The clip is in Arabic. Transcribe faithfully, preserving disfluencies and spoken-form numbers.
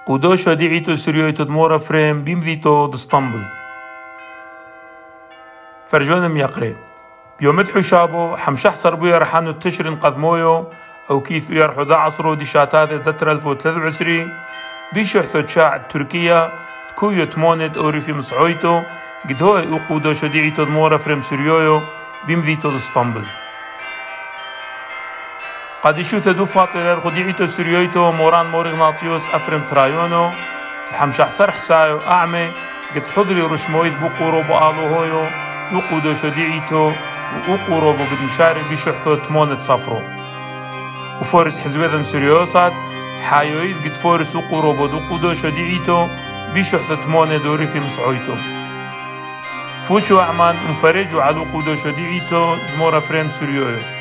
قودوشا ديعيتو سريويتو دمورا فريم بيمذيتو دستنبل فرجونم يقري بيومدحو شابو حمشح صربويا رحانو تشرين قدمويو أو كيف يرحو دا عصرو دي شاتات دتر ألف وثلاث وعشرين بيشوحثو تشاع تركيا كويو تموند أوري في مسعويتو قد هو يقودو شديعيتو دمورا فريم سريويو بيمذيتو دستنبل قد يشوث دو فاطر خديعيتو سريويتو موران مورغناطيوس أفرم ترايونو بحمشح صر حسايو أعمي قد حضري رشمويد بقورو بآلو هويو وقودو شديعيتو وقورو بقد مشاري بيشوحثو تموند صفرو وفورس حزبيدن سريوسات حايويد قد فورس وقورو بدو قودو شديعيتو بيشوحثو تموند دوري في مسعويتو فوشو أعمان مفرج وعدو قودو شديعيتو دمورا فريم سريويو